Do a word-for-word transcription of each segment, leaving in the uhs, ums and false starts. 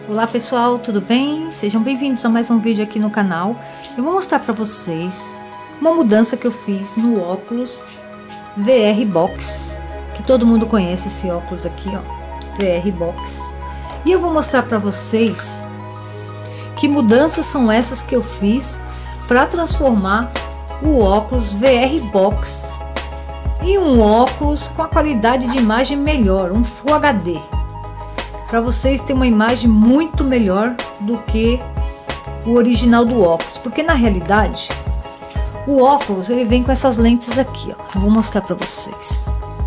Olá pessoal, tudo bem? Sejam bem-vindos a mais um vídeo aqui no canal. Eu vou mostrar para vocês uma mudança que eu fiz no óculos V R Box, que todo mundo conhece esse óculos aqui, ó, V R Box. E eu vou mostrar para vocês que mudanças são essas que eu fiz para transformar o óculos V R Box em um óculos com a qualidade de imagem melhor, um Full H D. Para vocês terem uma imagem muito melhor do que o original do óculos, porque na realidade o óculos ele vem com essas lentes aqui, ó. Eu vou mostrar para vocês.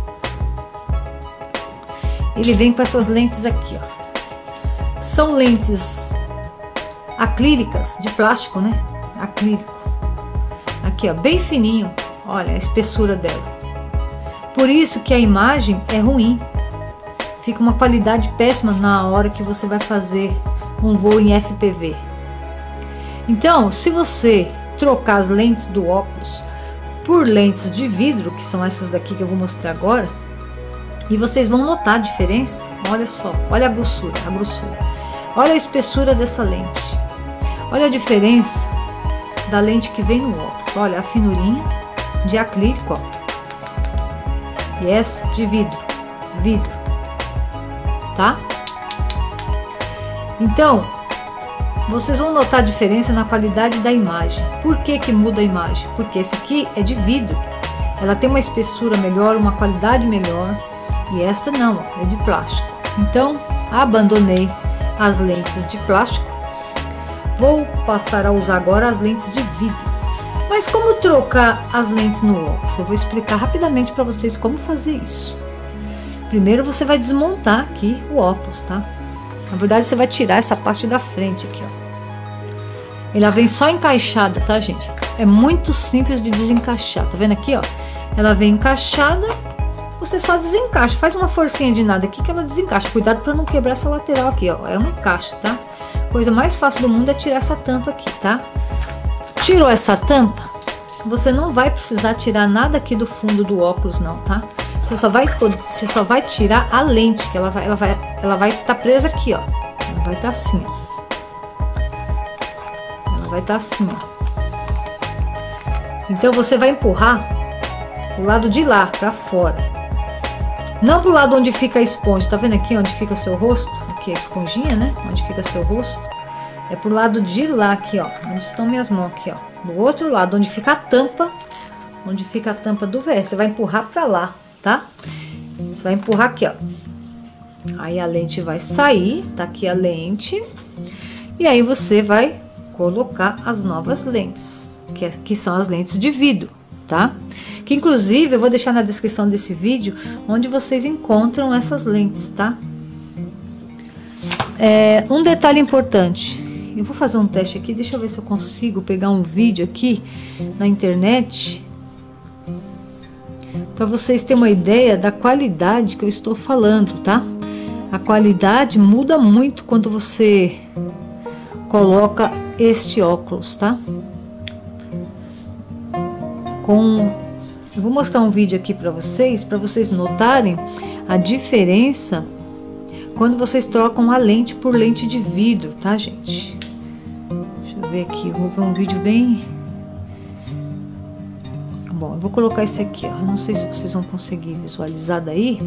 Ele vem com essas lentes aqui, ó. São lentes acrílicas de plástico, né? Acrílico. Aqui, ó, bem fininho. Olha a espessura dela. Por isso que a imagem é ruim. Fica uma qualidade péssima na hora que você vai fazer um voo em F P V. Então, se você trocar as lentes do óculos por lentes de vidro, que são essas daqui que eu vou mostrar agora, e vocês vão notar a diferença. Olha só, olha a grossura, a grossura. Olha a espessura dessa lente. Olha a diferença da lente que vem no óculos. Olha a finurinha de acrílico, ó. E essa de vidro, vidro. Tá? Então, vocês vão notar a diferença na qualidade da imagem. Por que que muda a imagem? Porque esse aqui é de vidro, ela tem uma espessura melhor, uma qualidade melhor, e esta não, é de plástico. Então, abandonei as lentes de plástico, vou passar a usar agora as lentes de vidro. Mas como trocar as lentes no óculos? Eu vou explicar rapidamente para vocês como fazer isso. Primeiro você vai desmontar aqui o óculos, tá? Na verdade você vai tirar essa parte da frente aqui, ó. Ela vem só encaixada, tá, gente? É muito simples de desencaixar, tá vendo aqui, ó? Ela vem encaixada, você só desencaixa, faz uma forcinha de nada aqui que ela desencaixa. Cuidado para não quebrar essa lateral aqui, ó. É um encaixe, tá? Coisa mais fácil do mundo é tirar essa tampa aqui, tá? Tirou essa tampa, você não vai precisar tirar nada aqui do fundo do óculos, não, tá? Você só vai você só vai tirar a lente, que ela vai ela vai ela vai estar tá presa aqui, ó. Ela vai estar tá assim, ó. Ela vai estar tá assim, ó. Então você vai empurrar o lado de lá para fora. Não pro lado onde fica a esponja. Tá vendo aqui onde fica seu rosto? Aqui a esponjinha, né? Onde fica seu rosto. É pro lado de lá aqui, ó. Onde estão minhas mãos aqui, ó. Do outro lado, onde fica a tampa, onde fica a tampa do V R. Você vai empurrar para lá. Tá? Você vai empurrar aqui, ó. Aí a lente vai sair, tá aqui a lente. E aí você vai colocar as novas lentes, que, é, que são as lentes de vidro, tá? Que inclusive eu vou deixar na descrição desse vídeo onde vocês encontram essas lentes, tá? É, um detalhe importante. Eu vou fazer um teste aqui, deixa eu ver se eu consigo pegar um vídeo aqui na internet, para vocês terem uma ideia da qualidade que eu estou falando, tá? A qualidade muda muito quando você coloca este óculos, tá? Com, eu vou mostrar um vídeo aqui para vocês, para vocês notarem a diferença quando vocês trocam a lente por lente de vidro, tá, gente? Deixa eu ver aqui, eu vou ver um vídeo bem... Bom, eu vou colocar esse aqui, ó. Eu não sei se vocês vão conseguir visualizar daí.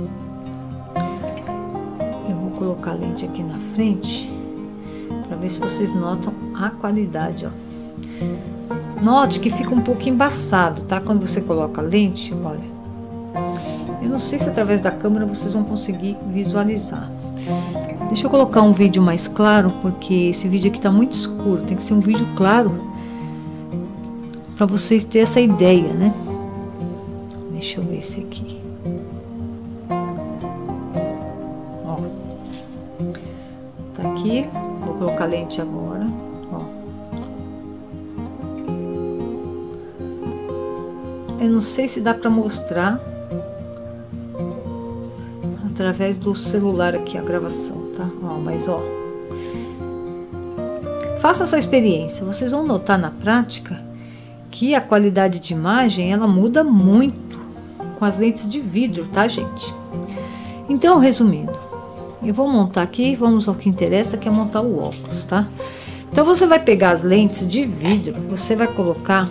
Eu vou colocar a lente aqui na frente para ver se vocês notam a qualidade, ó. Note que fica um pouco embaçado, tá? Quando você coloca a lente, olha. Eu não sei se através da câmera vocês vão conseguir visualizar. Deixa eu colocar um vídeo mais claro, porque esse vídeo aqui tá muito escuro. Tem que ser um vídeo claro para vocês terem essa ideia, né? Deixa eu ver esse aqui. Ó. Tá aqui. Vou colocar a lente agora. Ó. Eu não sei se dá para mostrar através do celular aqui a gravação, tá? Ó, mas ó. Faça essa experiência. Vocês vão notar na prática que a qualidade de imagem ela muda muito com as lentes de vidro, tá, gente? Então, resumindo, eu vou montar aqui, vamos ao que interessa, que é montar o óculos, tá? Então você vai pegar as lentes de vidro, você vai colocar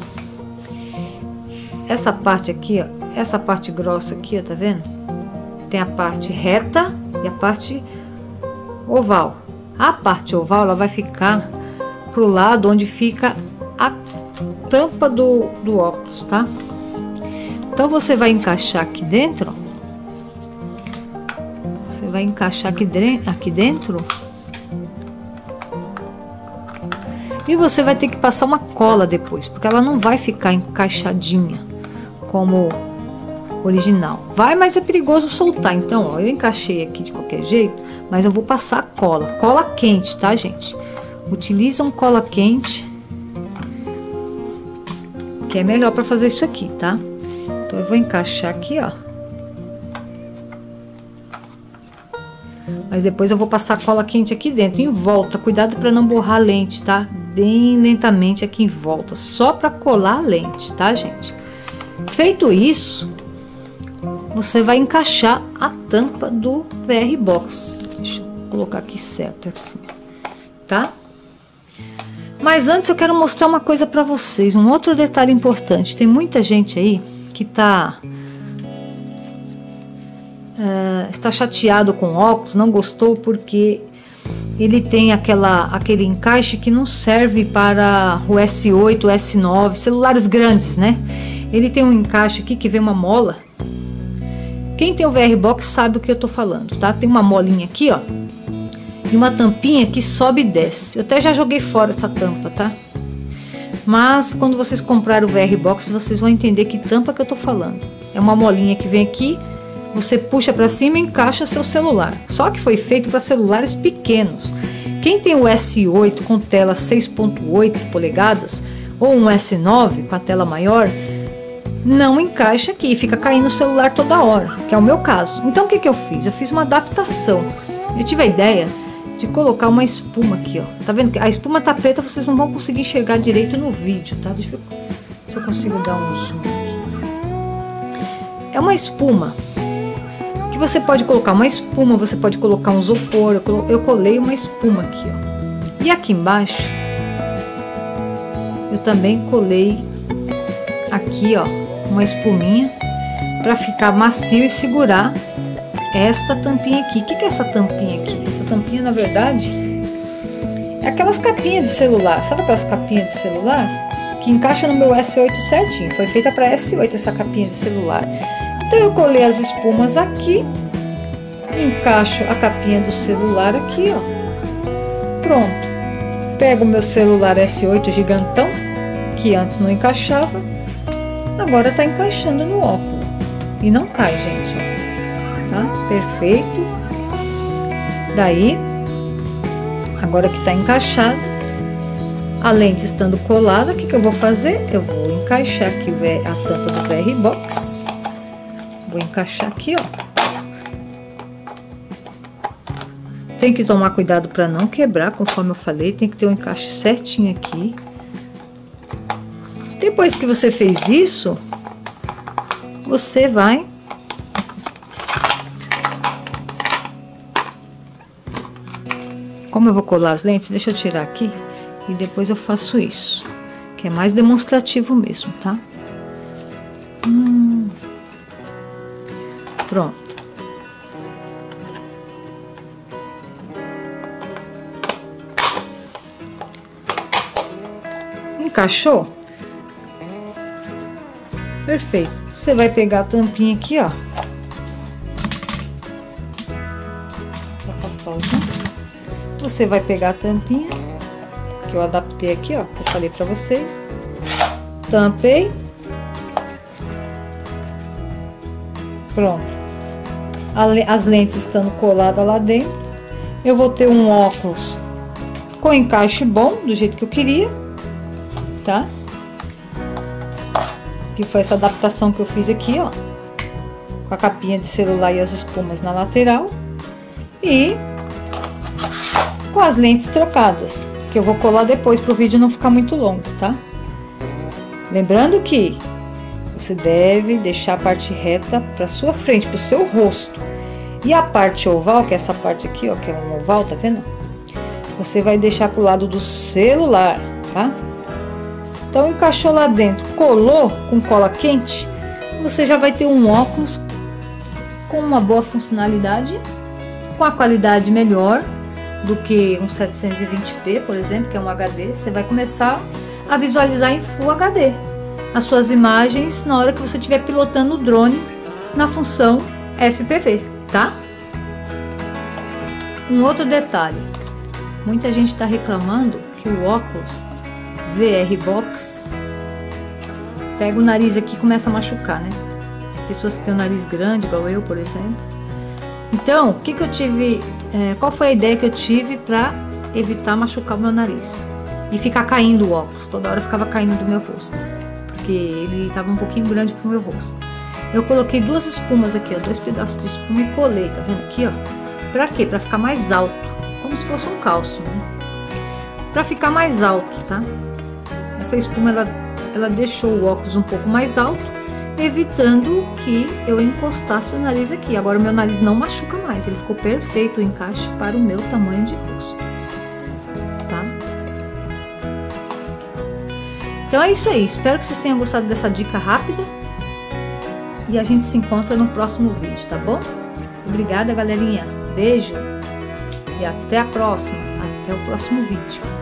essa parte aqui, ó, essa parte grossa aqui, ó, tá vendo? Tem a parte reta e a parte oval. A parte oval, ela vai ficar pro lado onde fica a tampa do, do óculos, tá? Então você vai encaixar aqui dentro, ó. Você vai encaixar aqui, aqui dentro. E você vai ter que passar uma cola depois, porque ela não vai ficar encaixadinha como original. Vai, mas é perigoso soltar. Então, ó, eu encaixei aqui de qualquer jeito, mas eu vou passar cola. Cola quente, tá, gente? Utilizam cola quente, que é melhor para fazer isso aqui, tá? Então, eu vou encaixar aqui, ó. Mas depois eu vou passar cola quente aqui dentro, em volta. Cuidado para não borrar a lente, tá? Bem lentamente aqui em volta, só para colar a lente, tá, gente? Feito isso, você vai encaixar a tampa do V R Box. Deixa eu colocar aqui certo, assim, tá? Mas antes eu quero mostrar uma coisa para vocês, um outro detalhe importante. Tem muita gente aí que tá... Uh, está chateado com o óculos, não gostou porque ele tem aquela, aquele encaixe que não serve para o S oito, o S nove, celulares grandes, né? Ele tem um encaixe aqui que vem uma mola. Quem tem o V R Box sabe o que eu tô falando, tá? Tem uma molinha aqui, ó, e uma tampinha que sobe e desce. Eu até já joguei fora essa tampa, tá? Mas quando vocês comprarem o V R Box, vocês vão entender que tampa que eu tô falando. É uma molinha que vem aqui. Você puxa para cima e encaixa seu celular. Só que foi feito para celulares pequenos. Quem tem o S oito com tela seis ponto oito polegadas ou um S nove com a tela maior, não encaixa aqui, fica caindo o celular toda hora, que é o meu caso. Então o que que eu fiz? Eu fiz uma adaptação. Eu tive a ideia de colocar uma espuma aqui, ó. Tá vendo que a espuma tá preta, vocês não vão conseguir enxergar direito no vídeo, tá? Deixa eu, se eu consigo dar um zoom aqui. É uma espuma. Você pode colocar uma espuma, você pode colocar um isopor. Eu, colo eu colei uma espuma aqui, ó. E aqui embaixo eu também colei aqui, ó, uma espuminha para ficar macio e segurar esta tampinha aqui. O que que é essa tampinha aqui? Essa tampinha, na verdade, é aquelas capinhas de celular. Sabe aquelas capinhas de celular que encaixa no meu S oito certinho? Foi feita para S oito essa capinha de celular. Então eu colei as espumas aqui, encaixo a capinha do celular aqui, ó. Pronto. Pego o meu celular S oito gigantão, que antes não encaixava, agora tá encaixando no óculos. E não cai, gente, ó. Tá? Perfeito. Daí, agora que tá encaixado, a lente estando colada, o que que eu vou fazer? Eu vou encaixar aqui a tampa do V R Box. Vou encaixar aqui, ó. Tem que tomar cuidado para não quebrar, conforme eu falei. Tem que ter um encaixe certinho aqui. Depois que você fez isso, você vai... Como eu vou colar as lentes, deixa eu tirar aqui e depois eu faço isso. Que é mais demonstrativo mesmo, tá? Hum... Pronto. Encaixou? Perfeito. Você vai pegar a tampinha aqui, ó. Vou afastar o zoom. Você vai pegar a tampinha que eu adaptei aqui, ó, que eu falei pra vocês. Tampei. Pronto. As lentes estando coladas lá dentro, eu vou ter um óculos com encaixe bom, do jeito que eu queria, tá? Que foi essa adaptação que eu fiz aqui, ó, com a capinha de celular e as espumas na lateral, e com as lentes trocadas, que eu vou colar depois para o vídeo não ficar muito longo, tá? Lembrando que você deve deixar a parte reta para sua frente, para o seu rosto. E a parte oval, que é essa parte aqui, ó, que é um oval, tá vendo? Você vai deixar pro lado do celular, tá? Então, encaixou lá dentro, colou com cola quente, você já vai ter um óculos com uma boa funcionalidade, com a qualidade melhor do que um setecentos e vinte p, por exemplo, que é um H D. Você vai começar a visualizar em Full H D as suas imagens na hora que você estiver pilotando o drone na função F P V, tá? Um outro detalhe, muita gente está reclamando que o óculos V R Box pega o nariz aqui e começa a machucar, né? Pessoas que têm o nariz grande, igual eu, por exemplo. Então, o que que eu tive, é, qual foi a ideia que eu tive para evitar machucar o meu nariz e ficar caindo o óculos? Toda hora ficava caindo do meu rosto, porque ele estava um pouquinho grande pro meu rosto. Eu coloquei duas espumas aqui, ó, dois pedaços de espuma e colei, tá vendo aqui, ó? Pra quê? Pra ficar mais alto, como se fosse um calço, né? Pra ficar mais alto, tá? Essa espuma, ela, ela deixou o óculos um pouco mais alto, evitando que eu encostasse o nariz aqui. Agora o meu nariz não machuca mais, ele ficou perfeito o encaixe para o meu tamanho de rosto, tá? Então é isso aí, espero que vocês tenham gostado dessa dica rápida e a gente se encontra no próximo vídeo, tá bom? Obrigada, galerinha, beijo e até a próxima, até o próximo vídeo.